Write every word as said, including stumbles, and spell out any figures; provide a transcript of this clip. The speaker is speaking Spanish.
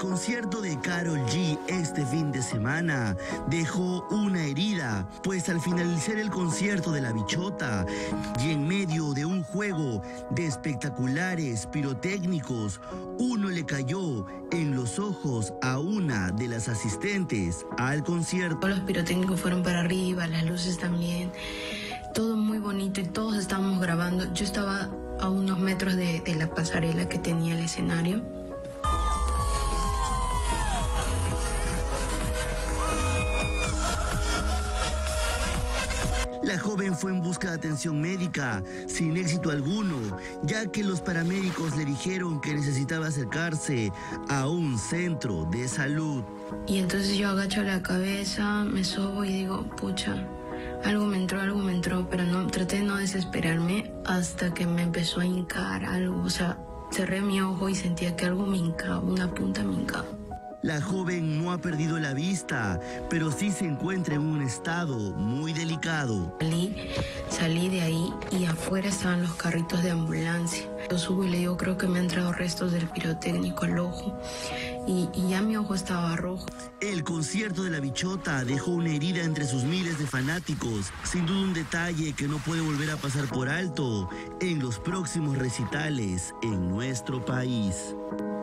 concierto de Karol G este fin de semana dejó una herida, pues al finalizar el concierto de La Bichota y en medio de un juego de espectaculares pirotécnicos, uno le cayó en los ojos a una de las asistentes al concierto. Los pirotécnicos fueron para arriba, las luces también, todo muy bonito y todos estábamos grabando. Yo estaba a unos metros de, de la pasarela que tenía el escenario. La joven fue en busca de atención médica, sin éxito alguno, ya que los paramédicos le dijeron que necesitaba acercarse a un centro de salud. Y entonces yo agacho la cabeza, me sobo y digo, pucha, algo me entró, algo me entró, pero no, traté de no desesperarme hasta que me empezó a hincar algo. O sea, cerré mi ojo y sentía que algo me hincaba, una punta me hincaba. La joven no ha perdido la vista, pero sí se encuentra en un estado muy delicado. Salí, salí de ahí y afuera estaban los carritos de ambulancia. Yo subo y le digo, creo que me han entrado restos del pirotécnico al ojo. Y, y ya mi ojo estaba rojo. El concierto de La Bichota dejó una herida entre sus miles de fanáticos. Sin duda un detalle que no puede volver a pasar por alto en los próximos recitales en nuestro país.